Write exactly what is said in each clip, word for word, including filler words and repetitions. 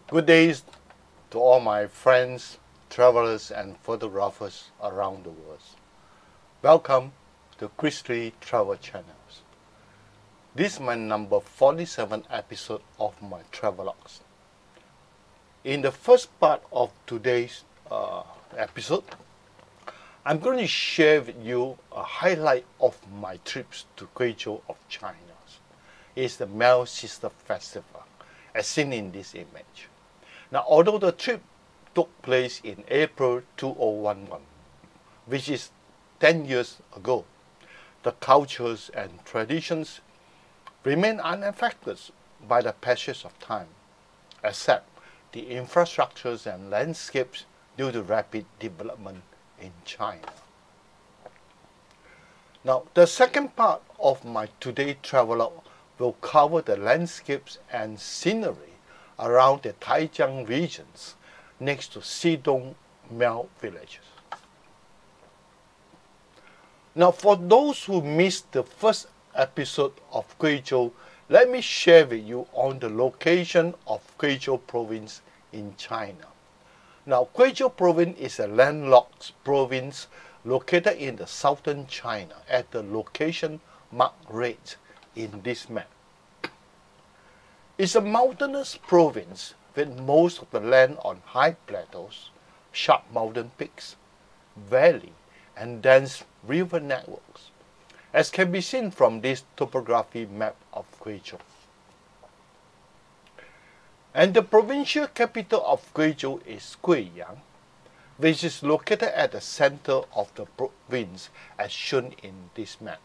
Good days to all my friends, travelers and photographers around the world. Welcome to Christy Travel Channels. This is my number forty-seven episode of my travelogues. In the first part of today's uh, episode, I'm going to share with you a highlight of my trips to Guizhou of China. It's the Miao Sister Festival, as seen in this image. Now, although the trip took place in April two thousand eleven, which is ten years ago, the cultures and traditions remain unaffected by the passage of time, except the infrastructures and landscapes due to rapid development in China. Now, the second part of my today's travelogue will cover the landscapes and scenery around the Taijiang regions next to Xidong Miao villages. Now, for those who missed the first episode of Guizhou, let me share with you on the location of Guizhou province in China. Now, Guizhou province is a landlocked province located in the southern China at the location marked red in this map. It's a mountainous province with most of the land on high plateaus, sharp mountain peaks, valley, and dense river networks, as can be seen from this topography map of Guizhou. And the provincial capital of Guizhou is Guiyang, which is located at the center of the province as shown in this map.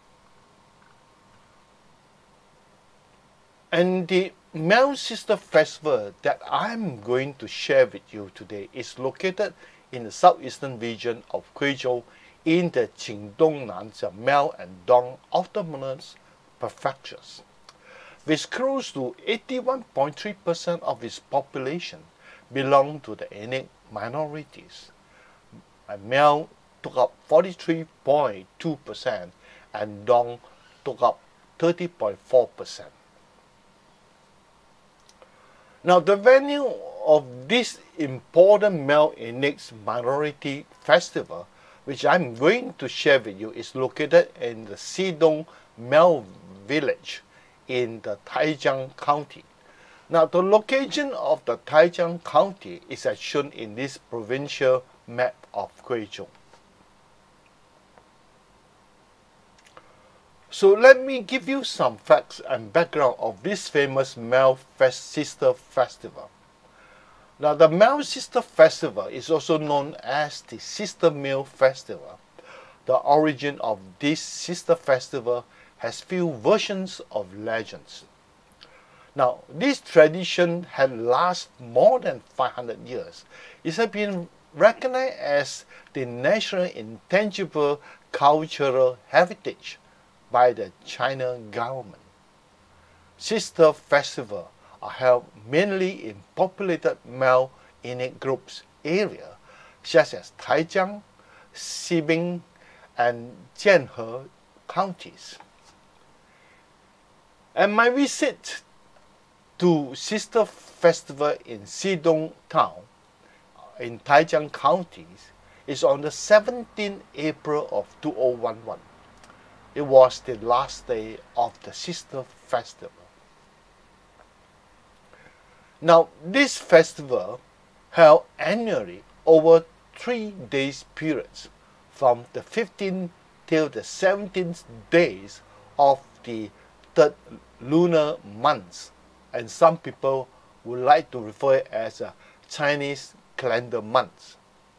And the Miao Sister Festival that I'm going to share with you today is located in the southeastern region of Guizhou in the Qingdongnan, Miao and Dong autonomous prefectures, with close to eighty-one point three percent of its population belong to the ethnic minorities. And Miao took up forty-three point two percent and Dong took up thirty point four percent. Now, the venue of this important Miao ethnic minority festival, which I'm going to share with you, is located in the Xidong Miao village in the Taijiang County. Now, the location of the Taijiang County is as shown in this provincial map of Guizhou. So let me give you some facts and background of this famous Miao Sister Festival. Now, the Miao Sister Festival is also known as the Sister Miao Festival. The origin of this sister festival has few versions of legends. Now, this tradition had lasted more than five hundred years. It has been recognized as the National Intangible Cultural Heritage by the China government. Sister festivals are held mainly in populated Miao ethnic groups area such as Taijiang, Xibin, and Jianhe counties. And my visit to Sister Festival in Xidong town in Taijiang counties is on the seventeenth of April of two thousand eleven. It was the last day of the Sister Festival. Now, this festival held annually over three days periods from the fifteenth till the seventeenth days of the third lunar month, and some people would like to refer it as a Chinese calendar month.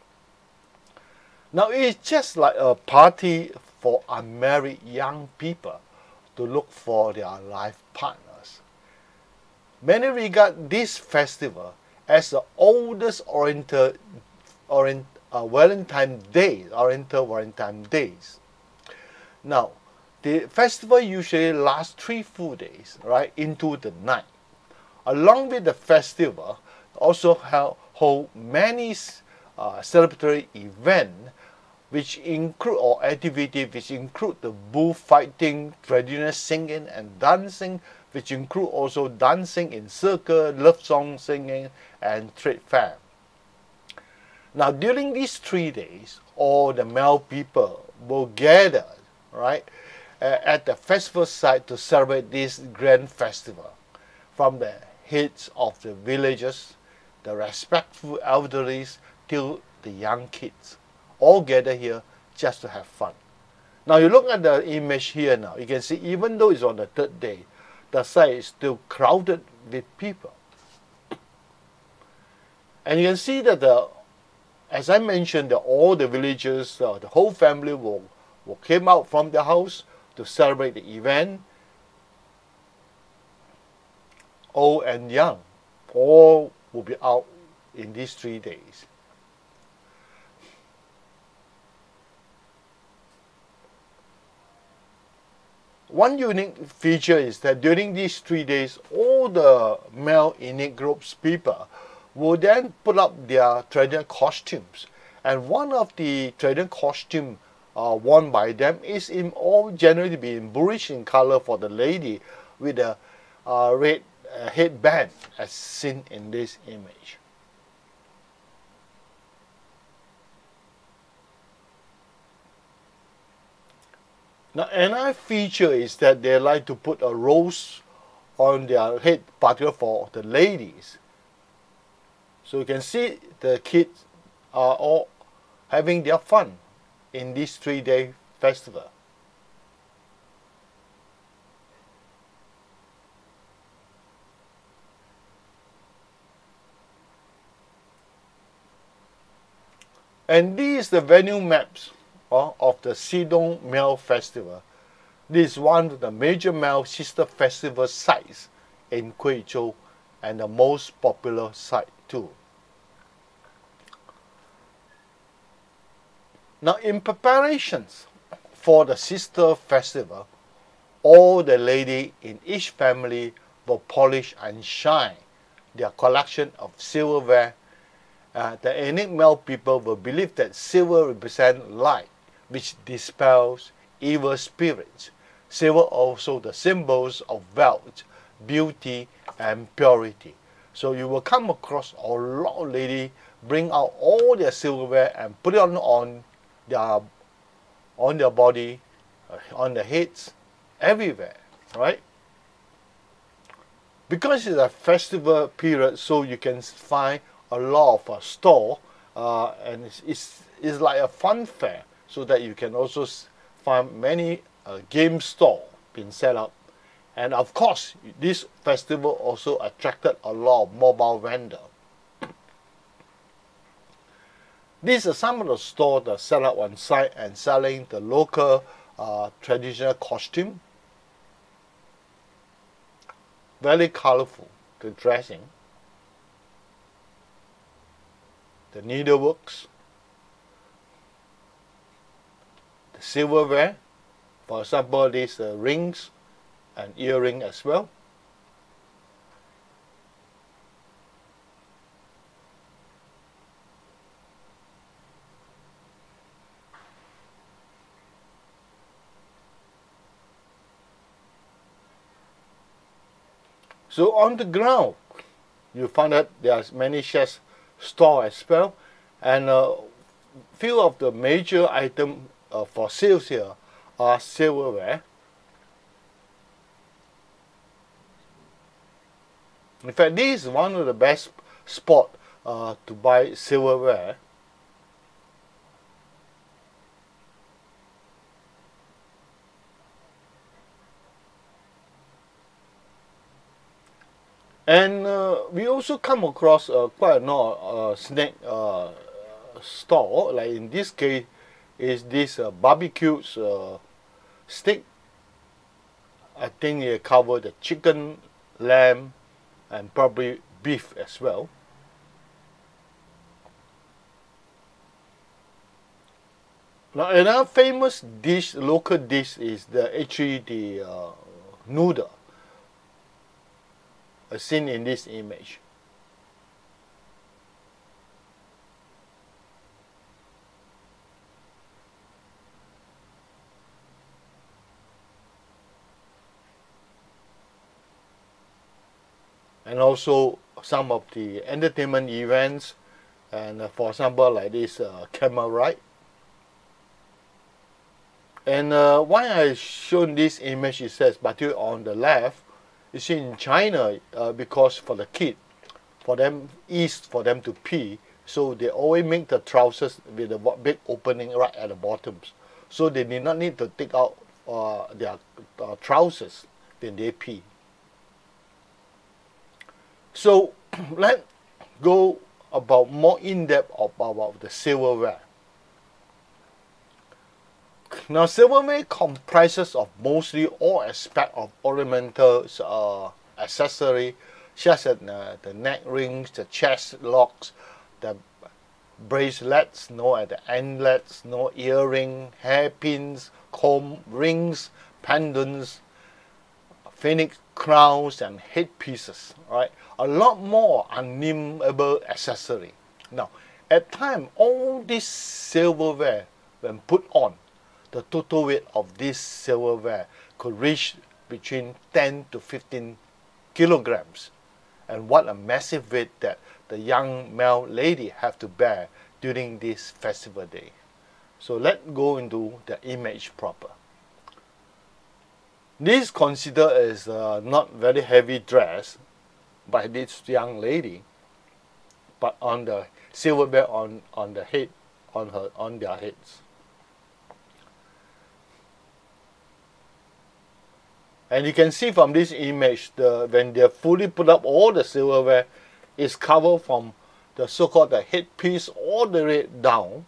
Now, it's just like a party for unmarried young people to look for their life partners. Many regard this festival as the oldest Oriental, Orient, uh, Valentine Day, Oriental Valentine Days. Now, the festival usually lasts three full days, right, into the night. Along with the festival, also hold many uh, celebratory events which include or activities which include the bullfighting, traditional singing and dancing, which include also dancing in circle, love song singing, and trade fair. Now, during these three days, all the Miao people will gather, right, uh, at the festival site to celebrate this grand festival. From the heads of the villages, the respectful elderlies, till the young kids, all gather here just to have fun. Now, you look at the image here now, you can see even though it's on the third day, the site is still crowded with people. And you can see that the As I mentioned, that all the villagers, uh, the whole family will, will came out from the house to celebrate the event. Old and young, all will be out in these three days. One unique feature is that during these three days, all the male ethnic groups people will then put up their traditional costumes. And one of the traditional costumes uh, worn by them is in all generally be in bluish in color for the lady with a uh, red uh, headband as seen in this image. Now, another feature is that they like to put a rose on their head, particularly for the ladies. So you can see the kids are all having their fun in this three-day festival. And these are the venue maps uh, of the Xidong Miao Festival. This is one of the major Miao Sister Festival sites in Guizhou and the most popular site too. Now, in preparations for the Sister Festival, all the ladies in each family will polish and shine their collection of silverware. Uh, the ethnic Miao people will believe that silver represents light, which dispels evil spirits. Silver also the symbols of wealth, beauty, and purity. So you will come across a lot of ladies bring out all their silverware and put it on, on their on their body, on their heads, everywhere, right? Because it's a festival period, so you can find a lot of uh, store, uh, and it's, it's, it's like a fun fair, so that you can also find many uh, game store being set up. And of course, this festival also attracted a lot of mobile vendors. These are some of the stores that set up on site and selling the local uh, traditional costume. Very colorful, the dressing, the needleworks, the silverware, for example, these uh, rings and earring as well. So on the ground, you find that there are many chefs store as well, and a uh, few of the major items uh, for sales here are silverware. In fact, this is one of the best spots uh, to buy silverware. And uh, we also come across uh, quite a lot of uh, snack uh, store. Like in this case, is this uh, barbecue uh, steak. I think they cover the chicken, lamb, and probably beef as well. Now, another famous dish, local dish, is the actually the uh, noodle, as seen in this image. and also some of the entertainment events, and uh, for example like this uh, camel ride. And uh, why I shown this image, it says, but on the left, you see in China, uh, because for the kid, for them, easy for them to pee, so they always make the trousers with a big opening right at the bottoms. So they did not need to take out uh, their uh, trousers when they pee. So let's go about more in-depth about, about the silverware. Now, silverware comprises of mostly all aspects of ornamental uh, accessory, such as uh, the neck rings, the chest locks, the bracelets, no, at the anklets, no, earring, hairpins, comb, rings, pendants, phoenix crowns, and headpieces. Right, a lot more unnameable accessory. Now, at time, all this silverware, when put on, the total weight of this silverware could reach between ten to fifteen kilograms. And what a massive weight that the young Miao lady have to bear during this festival day. So let's go into the image proper. This considered as uh, not very heavy dress by this young lady, but on the silverware on, on the head, on her on their heads. And you can see from this image, the, when they're fully put up, all the silverware is covered from the so-called the headpiece all the way down.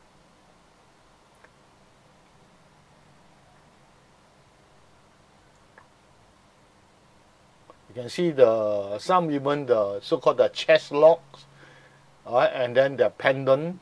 You can see the some even the so-called the chest locks, all right, and then the pendant.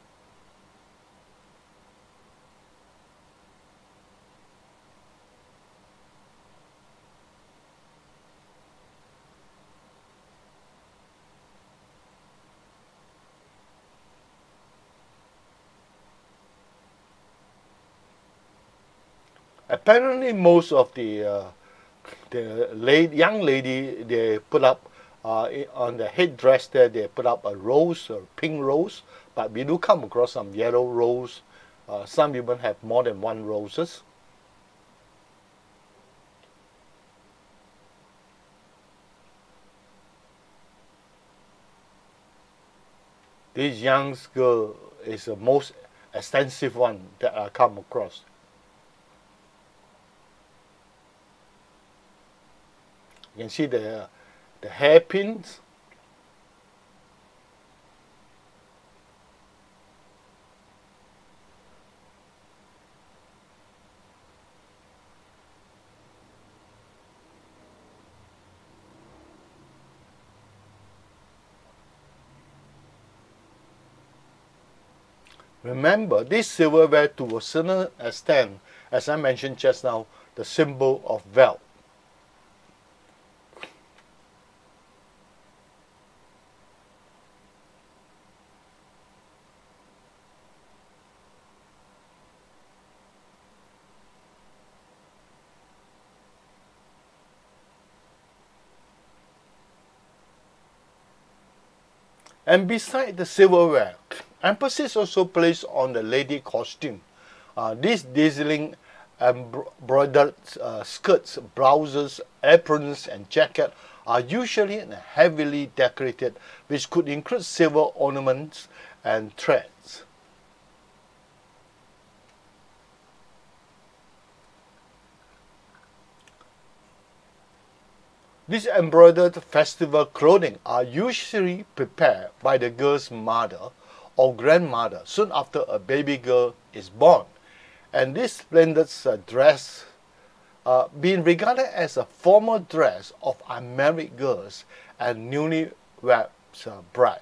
Apparently, most of the uh, the lady, young lady, they put up uh, on the headdress there. They put up a rose or pink rose, but we do come across some yellow rose. Uh, some even have more than one roses. This young girl is the most extensive one that I come across. You can see the, the hairpins. Remember, this silverware to a certain extent, as I mentioned just now, the symbol of wealth. And beside the silverware, emphasis also placed on the lady costume. Uh, these dazzling embroidered uh, skirts, blouses, aprons, and jackets are usually heavily decorated, which could include silver ornaments and threads. These embroidered festival clothing are usually prepared by the girl's mother or grandmother soon after a baby girl is born. And this splendid uh, dress uh, being regarded as a formal dress of unmarried girls and newlywed uh, bride.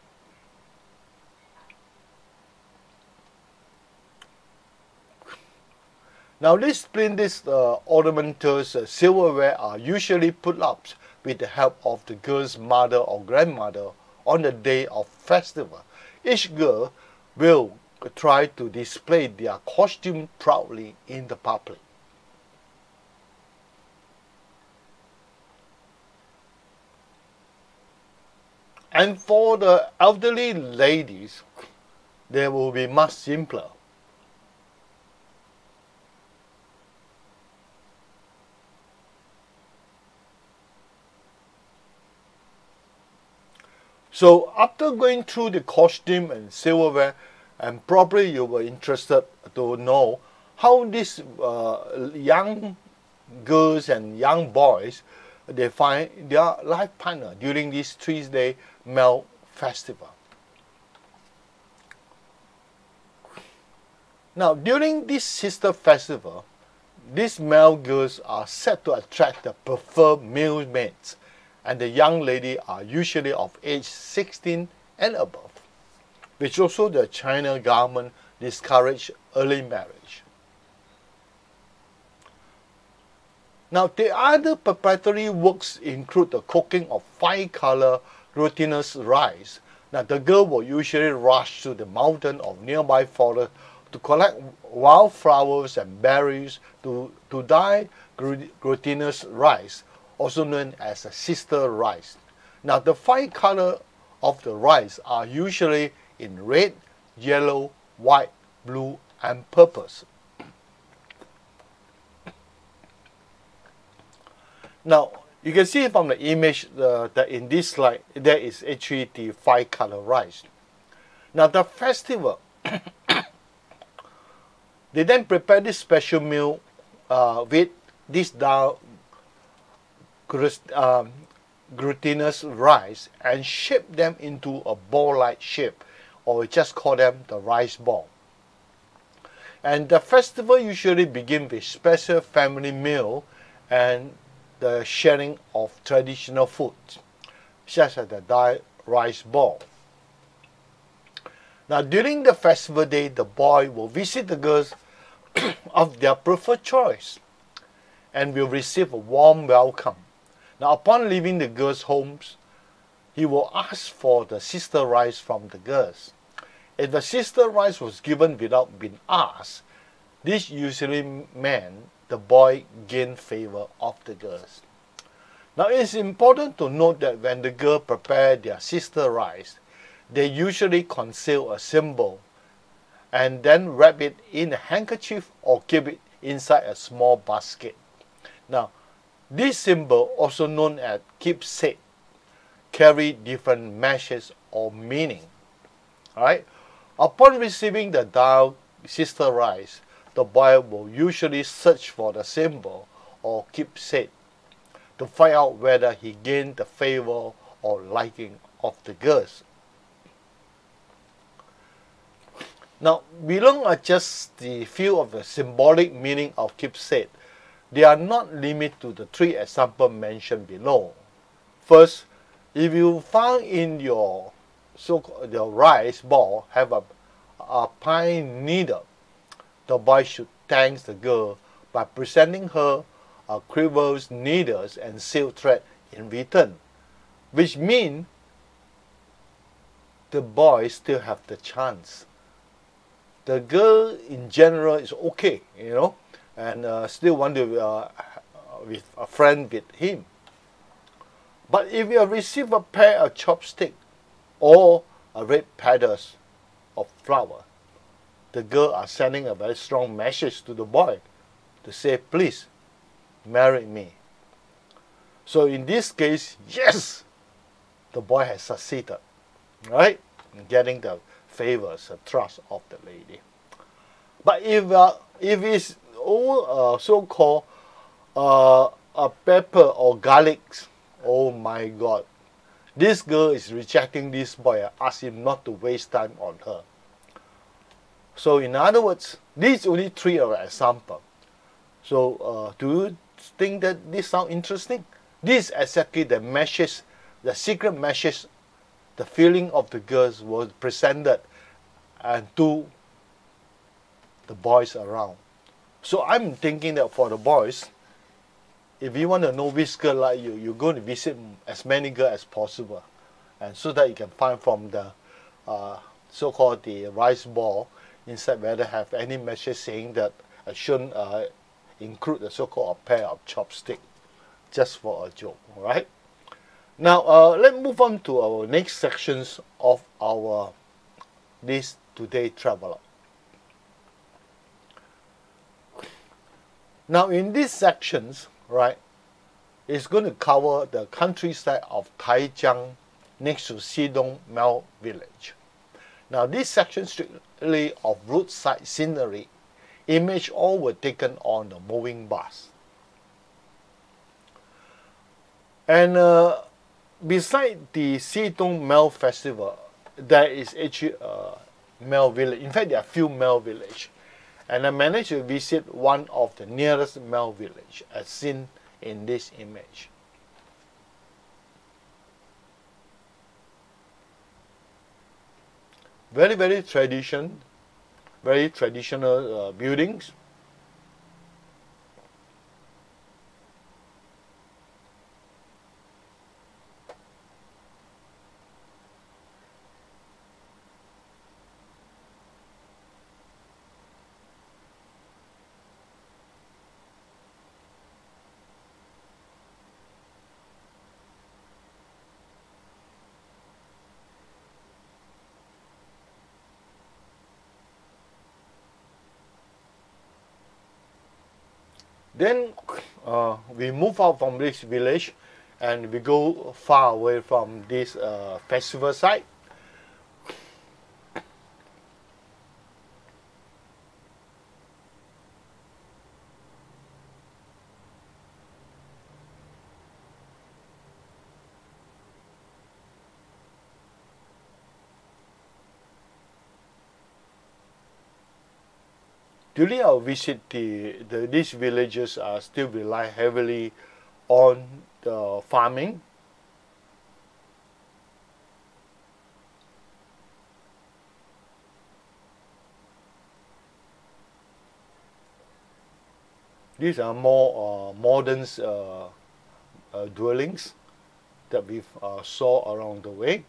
Now, these splendid uh, ornamental uh, silverware are usually put up with the help of the girl's mother or grandmother on the day of festival. Each girl will try to display their costume proudly in the public. And for the elderly ladies, they will be much simpler. So after going through the costume and silverware, and probably you were interested to know how these uh, young girls and young boys, they find their life partner during this three-day Miao Festival. Now, during this sister festival, these male girls are said to attract the preferred male mates, and the young lady are usually of age sixteen and above, which also the China government discourage early marriage. Now, the other preparatory works include the cooking of five-color glutinous rice. Now, the girl will usually rush to the mountain or nearby forest to collect wildflowers and berries to, to dye glutinous rice, also known as a sister rice. Now, the five colors of the rice are usually in red, yellow, white, blue, and purple. Now, you can see from the image uh, that in this slide, there is actually the five color rice. Now, the festival, they then prepare this special meal uh, with this dough, um, glutinous rice, and shape them into a ball-like shape, or we just call them the rice ball. And the festival usually begins with special family meal and the sharing of traditional food, such as the dyed rice ball. Now, during the festival day, the boy will visit the girls of their preferred choice and will receive a warm welcome. Now, upon leaving the girls' homes, he will ask for the sister rice from the girls. If the sister rice was given without being asked, this usually meant the boy gained favor of the girls. Now, it's important to note that when the girl prepare their sister rice, they usually conceal a symbol and then wrap it in a handkerchief or keep it inside a small basket. Now, this symbol, also known as keepsake, carry different messages or meaning. Alright? Upon receiving the dyed sister rice, the boy will usually search for the symbol or keepsake to find out whether he gained the favor or liking of the girls. Now, below are just the few of the symbolic meaning of keepsake. They are not limited to the three examples mentioned below. First, if you find in your so your rice ball have a, a pine needle, the boy should thank the girl by presenting her a quivers, needles, and silk thread in return, which means the boy still have the chance. The girl in general is okay, you know, and uh, still want to uh, with a friend with him. But if you receive a pair of chopsticks or a red petals of flower, the girl are sending a very strong message to the boy to say, please marry me. So in this case, yes, the boy has succeeded, right, in getting the favors, the trust of the lady. But if uh, if it's all uh, so-called uh, a pepper or garlic, oh my God, this girl is rejecting this boy and asks him not to waste time on her. So in other words, these only three are examples. So uh, do you think that this sounds interesting? This is exactly the message, the secret message, the feeling of the girls was presented and to the boys around. So I'm thinking that for the boys, if you want to know which girl like you, you're going to visit as many girls as possible, and so that you can find from the uh, so-called the rice ball inside whether have any message saying that I shouldn't uh, include the so-called pair of chopsticks, just for a joke, right? Now, uh, let's move on to our next sections of our this today traveler. Now, in these sections, right, it's going to cover the countryside of Taijiang next to Xidong Miao village. Now, this section strictly of roadside scenery. Images all were taken on the moving bus. And uh, beside the Xidong Miao Festival, there is actually a Miao village. In fact, there are few Miao villages. And I managed to visit one of the nearest Miao village, as seen in this image. Very, very tradition, very traditional uh, buildings. Then uh, we move out from this village and we go far away from this uh, festival site. During our visit, the, the, these villages are still rely heavily on the farming. These are more uh, modern uh, uh, dwellings that we uh, saw along the way.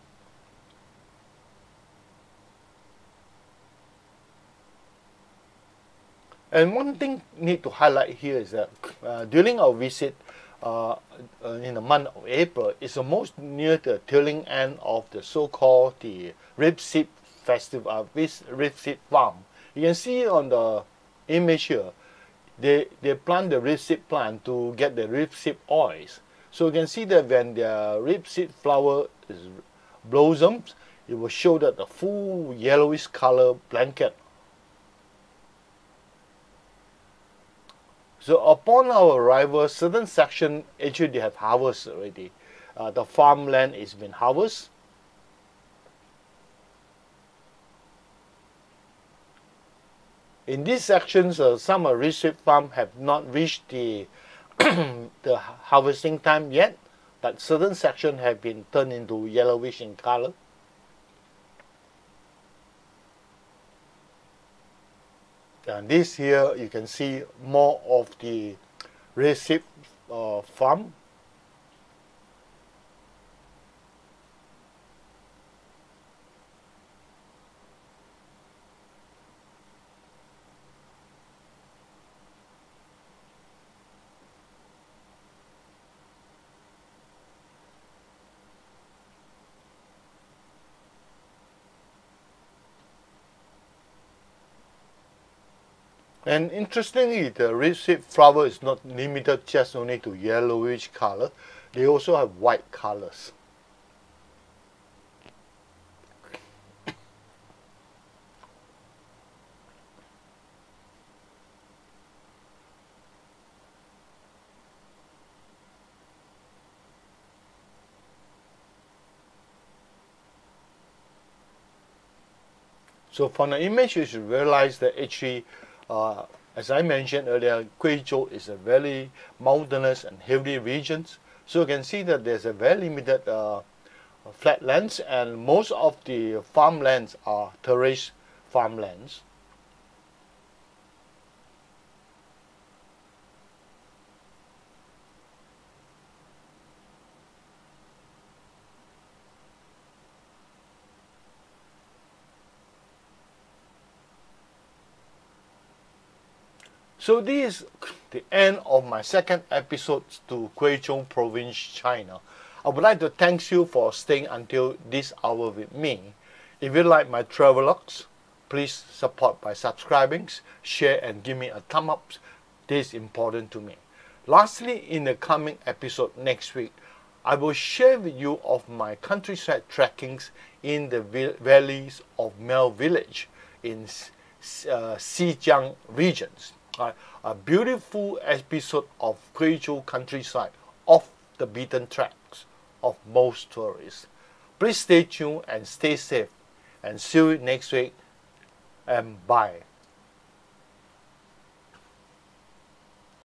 And one thing need to highlight here is that uh, during our visit uh, uh, in the month of April, it's the most near the tailing end of the so-called the rapeseed festival, uh, this rapeseed farm. You can see on the image here, they, they plant the rapeseed plant to get the rapeseed oils. So you can see that when the rapeseed flower is blossoms, it will show that the full yellowish color blanket. So upon our arrival, certain section actually they have harvest already. Uh, the farmland is been harvested. In these sections, uh, some of rapeseed farm have not reached the the harvesting time yet, but certain sections have been turned into yellowish in color. And this here, you can see more of the rapeseed uh, farm. And interestingly, the rapeseed flower is not limited just only to yellowish color. They also have white colors. So from the image, you should realize that actually, uh, as I mentioned earlier, Guizhou is a very mountainous and hilly region. So you can see that there's a very limited uh, flatlands, and most of the farmlands are terrace farmlands. So this is the end of my second episode to Guizhou province, China. I would like to thank you for staying until this hour with me. If you like my travelogues, please support by subscribing, share, and give me a thumb up. This is important to me. Lastly, in the coming episode next week, I will share with you of my countryside trekkings in the valleys of Miao Village in uh, Xinjiang regions. Uh, a beautiful episode of Guizhou countryside off the beaten tracks of most tourists. Please stay tuned and stay safe, and see you next week, and bye.